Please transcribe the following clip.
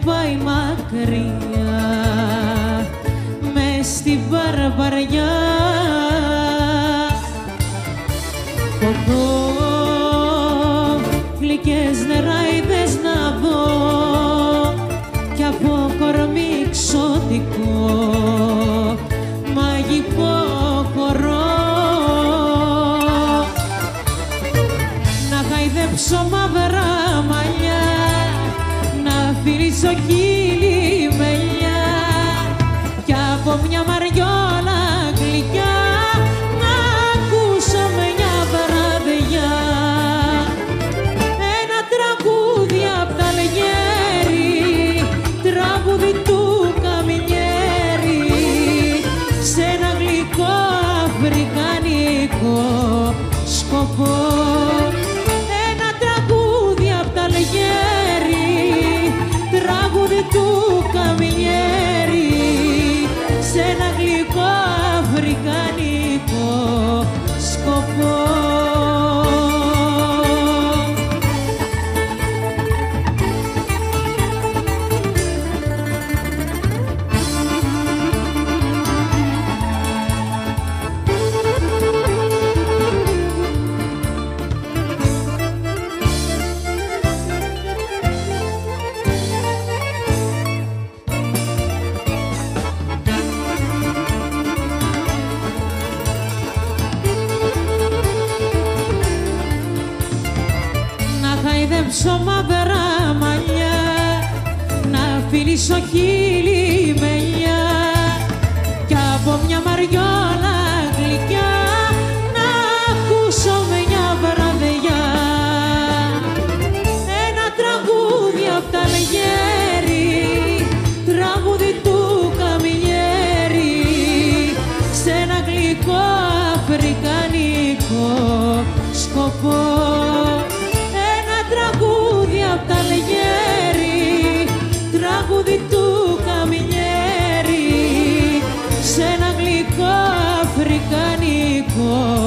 πάει μακριά μες στη βαρβαριά. Ποτό, γλυκές νεράιδες να δω κι από κορμί ξωτικό μαγικό χορό. Να χαϊδέψω μαύρα μαλλιά, να φιλήσω χείλη μελιά κι από μια μαριόλα γλυκιά να ακούσω μια βραδιά ένα τραγούδι απ' τα Αλγέρι, τραγούδι του Καμιλιέρη, σε ένα γλυκό αφρικανικό σκοπό. Ένα τραγούδι απ' τα Αλγέρι, τραγούδι του Καμιλιέρη, σε ένα γλυκό αφρικανικό σκοπό. Χαϊδέψω μαύρα μαλλιά, να φιλήσω χείλη μελιά κι από μια μαριόλα γλυκιά να ακούσω μια βραδιά ένα τραγούδι απ' τα Αλγέρι, τραγούδι του Καμιλιέρη, σε ένα γλυκό αφρικανικό σκοπό. Τραγούδι απ' τα Αλγέρι, τραγούδι του Καμιλιέρη, σε ένα γλυκό αφρικανικό